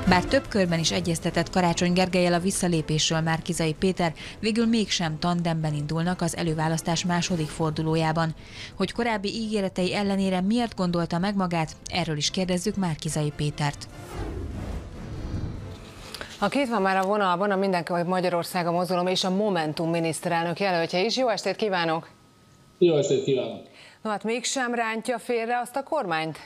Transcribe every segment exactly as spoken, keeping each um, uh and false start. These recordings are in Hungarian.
Bár több körben is egyeztetett Karácsony Gergellyel a visszalépésről Márki-Zay Péter, végül mégsem tandemben indulnak az előválasztás második fordulójában. Hogy korábbi ígéretei ellenére miért gondolta meg magát, erről is kérdezzük Márki-Zay Pétert. A két van már a vonalban, a Mindenki Magyarország a mozgalom és a Momentum miniszterelnök jelöltje is. Jó estét kívánok! Jó estét kívánok! No hát mégsem rántja félre azt a kormányt?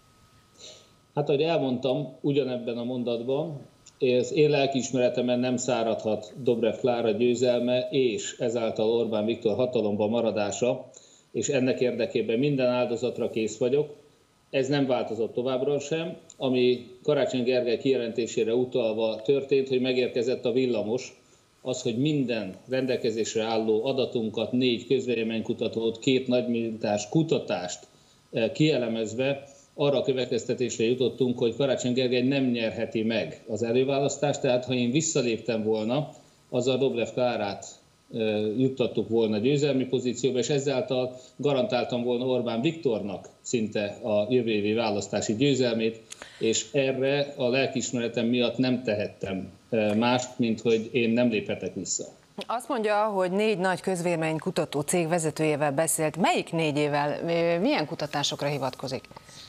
Hát, ahogy elmondtam, ugyanebben a mondatban, az én lelkiismeretemen nem száradhat Dobrev Klára győzelme, és ezáltal Orbán Viktor hatalomban maradása, és ennek érdekében minden áldozatra kész vagyok. Ez nem változott továbbra sem, ami Karácsony Gergely kijelentésére utalva történt, hogy megérkezett a villamos, az, hogy minden rendelkezésre álló adatunkat, négy közvéleménykutatót, két nagymintás kutatást kielemezve, arra a következtetésre jutottunk, hogy Karácsony Gergely nem nyerheti meg az előválasztást, tehát ha én visszaléptem volna, azzal Dobrev Klárát juttattuk volna győzelmi pozícióba, és ezáltal garantáltam volna Orbán Viktornak szinte a jövő évi választási győzelmét, és erre a lelkiismeretem miatt nem tehettem mást, mint hogy én nem léphetek vissza. Azt mondja, hogy négy nagy közvéleménykutató cég vezetőjével beszélt. Melyik négyével, milyen kutatásokra hivatkozik?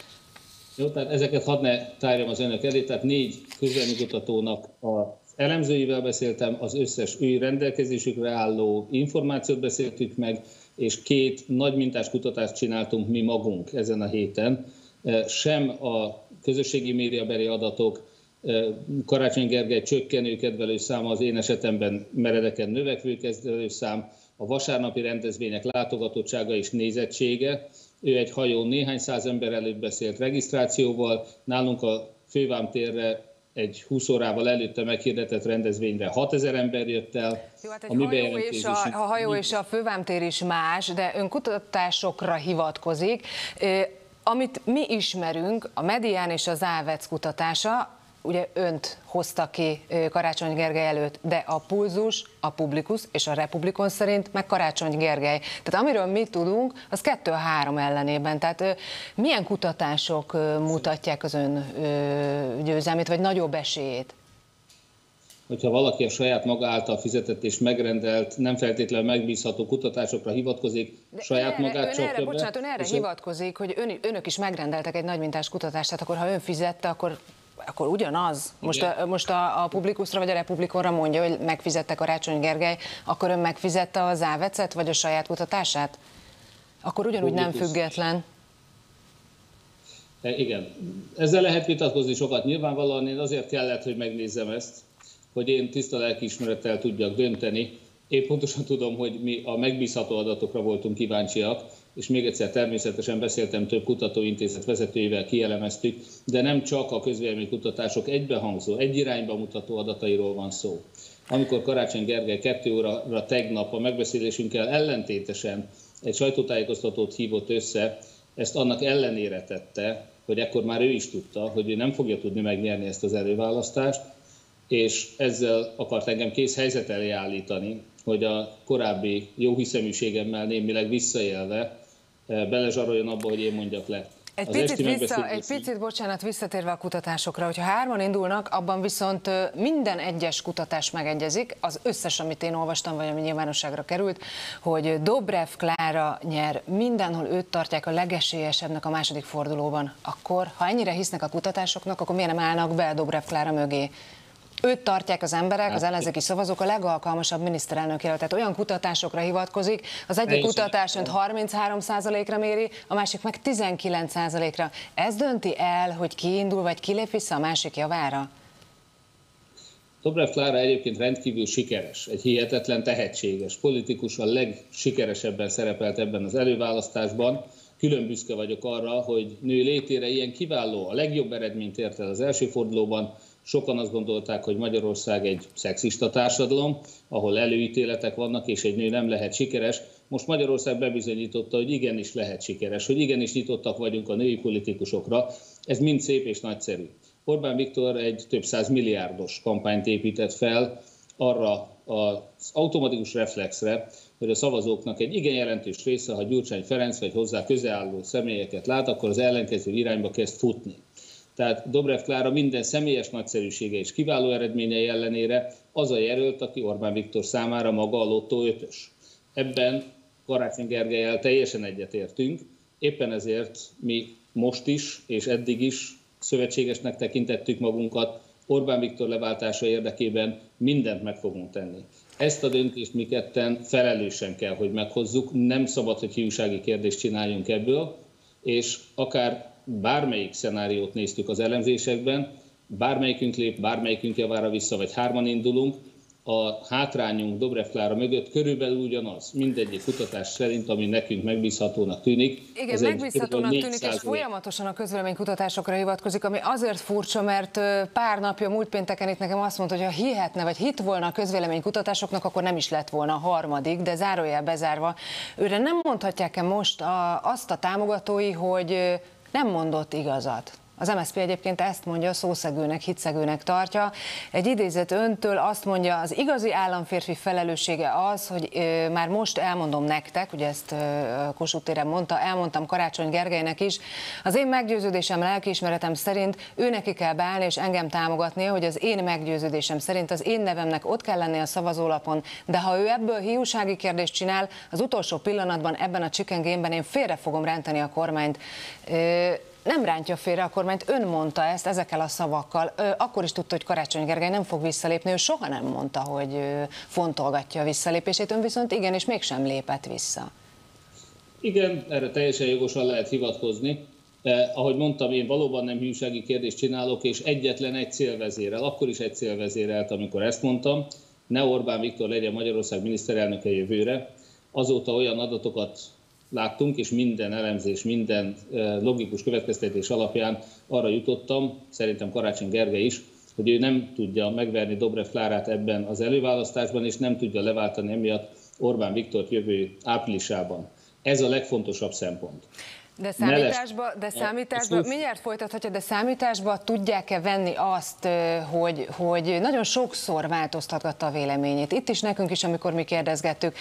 Jó, tehát ezeket hadd ne tárjam az önök elé, tehát négy közvéleménykutatónak a elemzőivel beszéltem, az összes ő rendelkezésükre álló információt beszéltük meg, és két nagy mintás kutatást csináltunk mi magunk ezen a héten. Sem a közösségi médiabeli adatok, Karácsony Gergely csökkenő kedvelő száma, az én esetemben meredeken növekvő kedvelő szám, a vasárnapi rendezvények látogatottsága és nézettsége. Ő egy hajón néhány száz ember előtt beszélt regisztrációval, nálunk a Fővámtérre egy húsz órával előtte meghirdetett rendezvényre hatezer ember jött el. Jó, hát egy hajó és a, a hajó és a Fővámtér is más, de ön kutatásokra hivatkozik. Amit mi ismerünk, a Medián és az Ávec kutatása, ugye önt hozta ki Karácsony Gergely előtt, de a Pulzus, a Publikus és a Republikon szerint meg Karácsony Gergely. Tehát amiről mi tudunk, az kettő a három ellenében. Tehát milyen kutatások mutatják az ön győzelmét, vagy nagyobb esélyét? Hogyha valaki a saját maga által fizetett és megrendelt, nem feltétlenül megbízható kutatásokra hivatkozik, de saját erre, magát csak erre, bocsánat, ön erre hivatkozik, hogy ön, önök is megrendeltek egy nagymintás kutatást, tehát akkor ha ön fizette, akkor akkor ugyanaz? Most a, most a, a Publikusra vagy a Republikonra mondja, hogy megfizette Karácsony Gergely, akkor ön megfizette az Ávecet, vagy a saját kutatását? Akkor ugyanúgy Publikus. Nem független. Igen. Ezzel lehet vitatkozni sokat. Nyilvánvalóan én azért kellett, hogy megnézzem ezt, hogy én tiszta lelkiismerettel tudjak dönteni. Én pontosan tudom, hogy mi a megbízható adatokra voltunk kíváncsiak, és még egyszer természetesen beszéltem több kutatóintézet vezetőivel, kielemeztük, de nem csak a közvéleménykutatások egybehangzó, egy irányba mutató adatairól van szó. Amikor Karácsony Gergely kettő óra tegnap a megbeszélésünkkel ellentétesen egy sajtótájékoztatót hívott össze, ezt annak ellenére tette, hogy ekkor már ő is tudta, hogy ő nem fogja tudni megnyerni ezt az előválasztást, és ezzel akart engem kész helyzet elé állítani, hogy a korábbi jóhiszeműségemmel némileg visszaélve belezsaroljon abba, hogy én mondjak le. Egy picit, vissza, egy picit, bocsánat, visszatérve a kutatásokra, hogyha hárman indulnak, abban viszont minden egyes kutatás megegyezik, az összes, amit én olvastam, vagy ami nyilvánosságra került, hogy Dobrev Klára nyer, mindenhol őt tartják a legesélyesebbnek a második fordulóban. Akkor, ha ennyire hisznek a kutatásoknak, akkor miért nem állnak be Dobrev Klára mögé? Őt tartják az emberek, az ellenzéki szavazók a legalkalmasabb miniszterelnök jelölt. Tehát olyan kutatásokra hivatkozik, az egyik kutatás önt harminchárom százalékra méri, a másik meg tizenkilenc százalékra. Ez dönti el, hogy ki indul, vagy kilép vissza a másik javára? Dobrev Klára egyébként rendkívül sikeres, egy hihetetlen tehetséges politikus, a legsikeresebben szerepelt ebben az előválasztásban. Külön büszke vagyok arra, hogy nő létére ilyen kiváló, a legjobb eredményt ért el az első fordulóban. Sokan azt gondolták, hogy Magyarország egy szexista társadalom, ahol előítéletek vannak, és egy nő nem lehet sikeres. Most Magyarország bebizonyította, hogy igenis lehet sikeres, hogy igenis nyitottak vagyunk a női politikusokra. Ez mind szép és nagyszerű. Orbán Viktor egy több száz milliárdos kampányt épített fel arra az automatikus reflexre, hogy a szavazóknak egy igen jelentős része, ha Gyurcsány Ferenc vagy hozzá közelálló személyeket lát, akkor az ellenkező irányba kezd futni. Tehát Dobrev Klára minden személyes nagyszerűsége és kiváló eredményei ellenére az a jelölt, aki Orbán Viktor számára maga a lottó ötös. Ebben Karácsony Gergellyel teljesen egyetértünk, éppen ezért mi most is és eddig is szövetségesnek tekintettük magunkat, Orbán Viktor leváltása érdekében mindent meg fogunk tenni. Ezt a döntést mi ketten felelősen kell, hogy meghozzuk, nem szabad, hogy hiúsági kérdést csináljunk ebből, és akár bármelyik szenáriót néztük az elemzésekben, bármelyikünk lép, bármelyikünk javára vissza, vagy hárman indulunk, a hátrányunk Dobrev Klára mögött körülbelül ugyanaz, mindegyik kutatás szerint, ami nekünk megbízhatónak tűnik. Igen, megbízhatónak tűnik, és folyamatosan a közvéleménykutatásokra hivatkozik, ami azért furcsa, mert pár napja, múlt pénteken itt nekem azt mondta, hogy ha hihetne, vagy hitt volna a közvéleménykutatásoknak, akkor nem is lett volna a harmadik, de zárójel bezárva. Őre nem mondhatják-e most a, azt a támogatói, hogy nem mondott igazat? Az em es zé pé egyébként ezt mondja, szószegőnek, hitszegőnek tartja. Egy idézet öntől azt mondja, az igazi államférfi felelőssége az, hogy ö, már most elmondom nektek, ugye ezt ö, Kossuth téren mondta, elmondtam Karácsony Gergelynek is, az én meggyőződésem, lelkiismeretem szerint ő neki kell beállni és engem támogatnia, hogy az én meggyőződésem szerint az én nevemnek ott kell lenni a szavazólapon, de ha ő ebből hiúsági kérdést csinál, az utolsó pillanatban ebben a chicken game-ben én félre fogom rántani a kormányt. Ö, Nem rántja félre a kormányt, ön mondta ezt ezekkel a szavakkal. Ö, akkor is tudta, hogy Karácsony Gergely nem fog visszalépni, ő soha nem mondta, hogy ö, fontolgatja a visszalépését, ön viszont igen, és mégsem lépett vissza. Igen, erre teljesen jogosan lehet hivatkozni. Eh, ahogy mondtam, én valóban nem hűsági kérdést csinálok, és egyetlen egy célvezérel, akkor is egy célvezérelt, amikor ezt mondtam, ne Orbán Viktor legyen Magyarország miniszterelnöke jövőre. Azóta olyan adatokat láttunk, és minden elemzés, minden logikus következtetés alapján arra jutottam, szerintem Karácsony Gergely is, hogy ő nem tudja megverni Dobrev Klárát ebben az előválasztásban, és nem tudja leváltani emiatt Orbán Viktort jövő áprilisában. Ez a legfontosabb szempont. De számításba, de számításba, mindjárt folytathatja, de számításba tudják-e venni azt, hogy, hogy nagyon sokszor változtatgatta a véleményét. Itt is nekünk is, amikor mi kérdezgettük.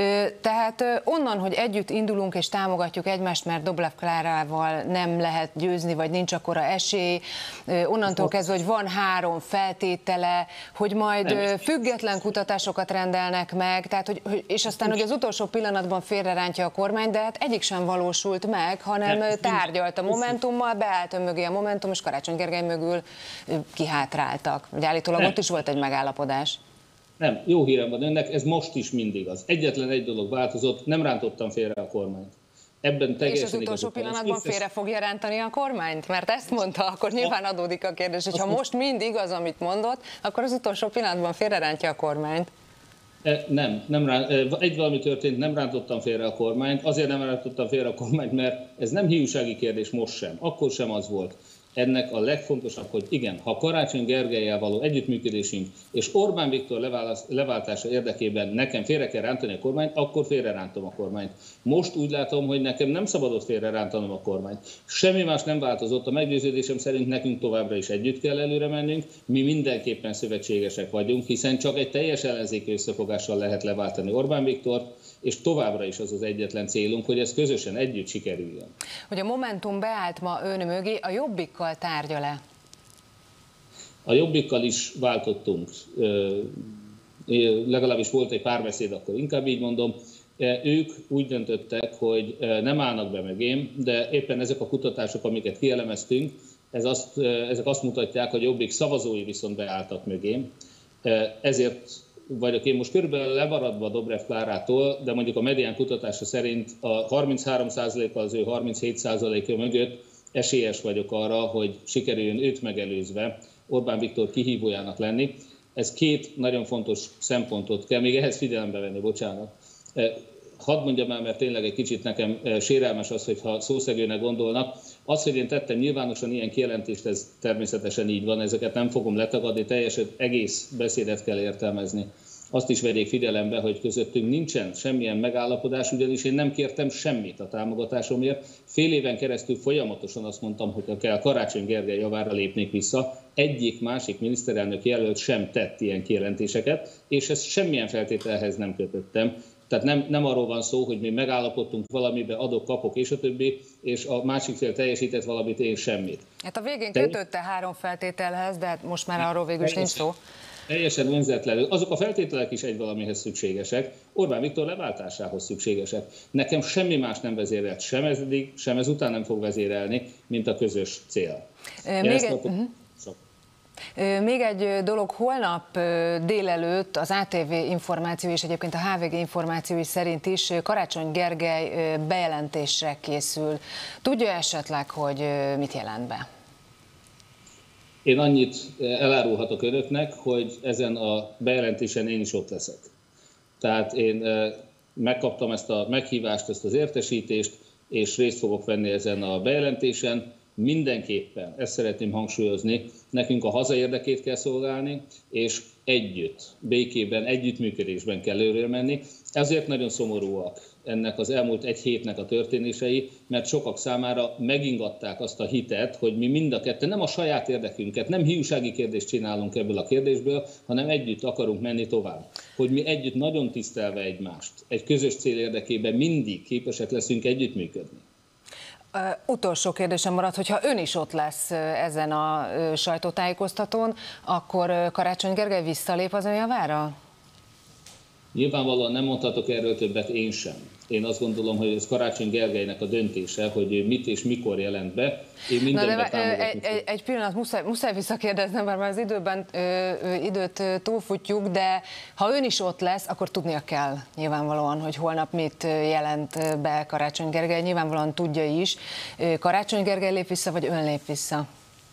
Tehát onnan, hogy együtt indulunk és támogatjuk egymást, mert Dobrev Klárával nem lehet győzni, vagy nincs akkora esély, onnantól kezdve, hogy van három feltétele, hogy majd független kutatásokat rendelnek meg, tehát, hogy, és aztán, hogy az utolsó pillanatban félrerántja a kormány, de hát egyik sem valósult meg, hanem nem, tárgyalt a Momentummal, beállt ön mögé a Momentum, és Karácsony Gergely mögül kihátráltak. Ugye állítólag nem. Ott is volt egy megállapodás. Nem, jó hírem van önnek, ez most is mindig az. Egyetlen egy dolog változott, nem rántottam félre a kormányt. Ebben és az utolsó pillanatban összes... félre fogja rántani a kormányt? Mert ezt mondta, akkor nyilván adódik a kérdés, hogy ha most mind igaz, amit mondott, akkor az utolsó pillanatban félre rántja a kormányt. Nem, nem ránt, egy valami történt, nem rántottam félre a kormányt, azért nem rántottam félre a kormányt, mert ez nem hiúsági kérdés most sem, akkor sem az volt. Ennek a legfontosabb, hogy igen, ha Karácsony Gergellyel való együttműködésünk és Orbán Viktor leváltása érdekében nekem félre kell rántani a kormányt, akkor félre rántom a kormányt. Most úgy látom, hogy nekem nem szabadott félre rántanom a kormányt. Semmi más nem változott, a meggyőződésem szerint nekünk továbbra is együtt kell előre mennünk, mi mindenképpen szövetségesek vagyunk, hiszen csak egy teljes ellenzéki összefogással lehet leváltani Orbán Viktort, és továbbra is az az egyetlen célunk, hogy ez közösen együtt sikerüljön. Hogy a Momentum beállt ma ön mögé, a Jobbikkal tárgyal-e? A Jobbikkal is váltottunk. Legalábbis volt egy párbeszéd, akkor inkább így mondom. Ők úgy döntöttek, hogy nem állnak be mögém, de éppen ezek a kutatások, amiket kielemeztünk, ez azt, ezek azt mutatják, hogy Jobbik szavazói viszont beálltak mögém. Ezért vagyok én most körülbelül lemaradva Dobrev Klárától, de mondjuk a Medián kutatása szerint a harminchárom százalékkal az ő harminchét százaléka mögött esélyes vagyok arra, hogy sikerüljön őt megelőzve Orbán Viktor kihívójának lenni. Ez két nagyon fontos szempontot kell még ehhez figyelembe venni, bocsánat. Hadd mondjam el, mert tényleg egy kicsit nekem sérelmes az, hogyha szószegőnek gondolnak. Az, hogy én tettem nyilvánosan ilyen kijelentést, ez természetesen így van, ezeket nem fogom letagadni, teljesen egész beszédet kell értelmezni. Azt is vegyék figyelembe, hogy közöttünk nincsen semmilyen megállapodás, ugyanis én nem kértem semmit a támogatásomért. Fél éven keresztül folyamatosan azt mondtam, hogy ha kell, Karácsony Gergely javára lépnék vissza. Egyik másik miniszterelnök jelölt sem tett ilyen kijelentéseket, és ezt semmilyen feltételhez nem kötöttem. Tehát nem, nem arról van szó, hogy mi megállapodtunk valamibe, adok, kapok és a többi, és a másik fél teljesített valamit, én semmit. Hát a végén kötötte három feltételhez, de hát most már arról végül is nincs szó. Teljesen önzetlenül. Azok a feltételek is egy valamihez szükségesek, Orbán Viktor leváltásához szükségesek. Nekem semmi más nem vezérelt, sem ez eddig, sem ezután nem fog vezérelni, mint a közös cél. Még egy, uh-huh. Még egy dolog, holnap délelőtt az á té vé információ és egyébként a há vé gé információi szerint is Karácsony Gergely bejelentésre készül. Tudja esetleg, hogy mit jelent be? Én annyit elárulhatok önöknek, hogy ezen a bejelentésen én is ott leszek. Tehát én megkaptam ezt a meghívást, ezt az értesítést, és részt fogok venni ezen a bejelentésen. Mindenképpen, ezt szeretném hangsúlyozni, nekünk a haza érdekét kell szolgálni, és együtt, békében, együttműködésben kell előre menni. Ezért nagyon szomorúak ennek az elmúlt egy hétnek a történései, mert sokak számára megingatták azt a hitet, hogy mi mind a ketten nem a saját érdekünket, nem hiúsági kérdést csinálunk ebből a kérdésből, hanem együtt akarunk menni tovább. Hogy mi együtt nagyon tisztelve egymást, egy közös cél érdekében mindig képesek leszünk együttműködni. Uh, utolsó kérdésem maradt, hogyha ön is ott lesz ezen a uh, sajtótájékoztatón, akkor uh, Karácsony Gergely visszalép az ön javára? Nyilvánvalóan nem mondhatok erről többet én sem. Én azt gondolom, hogy ez Karácsony Gergelynek a döntése, hogy mit és mikor jelent be. Én mindenben támogatni egy, egy pillanat, muszáj, muszáj visszakérdeznem, mert már az időben ö, ö, időt ö, túlfutjuk, de ha ön is ott lesz, akkor tudnia kell nyilvánvalóan, hogy holnap mit jelent be Karácsony Gergely. Nyilvánvalóan tudja is. Karácsony Gergely lép vissza, vagy ön lép vissza?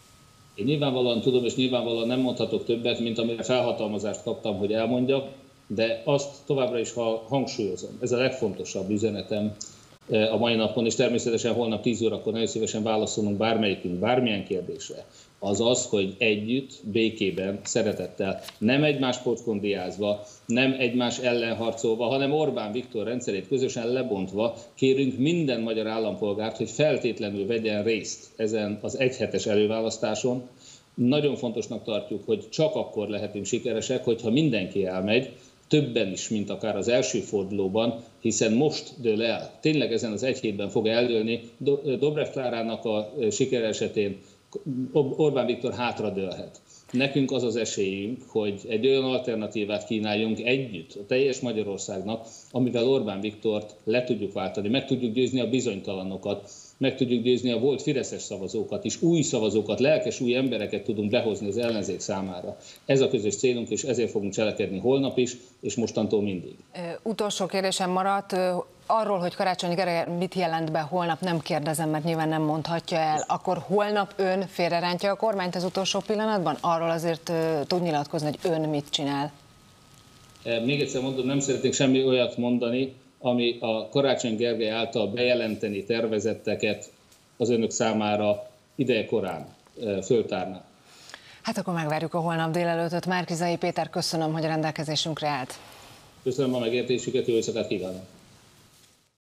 Én nyilvánvalóan tudom, és nyilvánvalóan nem mondhatok többet, mint amire felhatalmazást kaptam, hogy elmondjak. De azt továbbra is hangsúlyozom, ez a legfontosabb üzenetem a mai napon, és természetesen holnap tíz órakor nagyon szívesen válaszolunk bármelyikünk, bármilyen kérdésre. Az az, hogy együtt, békében, szeretettel, nem egymás pocskondiázva, nem egymás ellen harcolva, hanem Orbán Viktor rendszerét közösen lebontva kérünk minden magyar állampolgárt, hogy feltétlenül vegyen részt ezen az egyhetes előválasztáson. Nagyon fontosnak tartjuk, hogy csak akkor lehetünk sikeresek, hogyha mindenki elmegy, többen is, mint akár az első fordulóban, hiszen most dől el, tényleg ezen az egy hétben fog eldőlni, Dobrev Klárának a siker esetén Orbán Viktor hátradőlhet. Nekünk az az esélyünk, hogy egy olyan alternatívát kínáljunk együtt a teljes Magyarországnak, amivel Orbán Viktort le tudjuk váltani, meg tudjuk győzni a bizonytalanokat, meg tudjuk győzni a volt fideszes szavazókat is, új szavazókat, lelkes új embereket tudunk behozni az ellenzék számára. Ez a közös célunk, és ezért fogunk cselekedni holnap is, és mostantól mindig. Utolsó kérdésem maradt. Arról, hogy Karácsony Gergely mit jelent be holnap, nem kérdezem, mert nyilván nem mondhatja el. Akkor holnap ön félrerántja a kormányt az utolsó pillanatban? Arról azért tud nyilatkozni, hogy ön mit csinál? Még egyszer mondom, nem szeretnék semmi olyat mondani, ami a Karácsony Gergely által bejelenteni tervezetteket az önök számára idejekorán föltárná. Hát akkor megvárjuk a holnap délelőttöt. Márki-Zay Péter, köszönöm, hogy a rendelkezésünkre állt. Köszönöm a megértésüket, jó éjszakát kívánok!